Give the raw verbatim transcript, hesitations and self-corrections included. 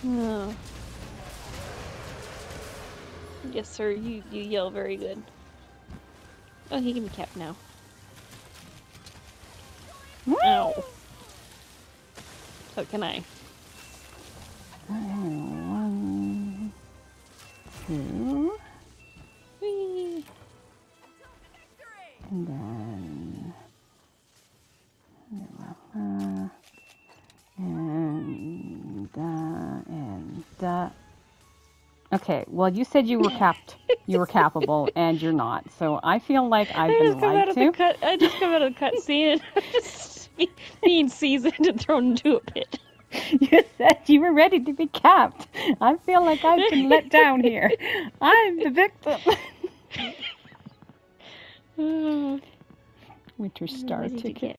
Oh. Yes, sir. You you yell very good. Oh, he can be capped now. Woo! Ow. So can I. One, two, Whee! and then uh, and uh, and uh. Okay, well, you said you were capped, you were capable, and you're not. So I feel like I've I been just come lied out of to. the cut. I just come out of the cut scene. Just being seasoned and thrown into a pit. You said you were ready to be capped. I feel like I've been let down here. I'm the victim. Oh, Winter Star what did you ticket. get?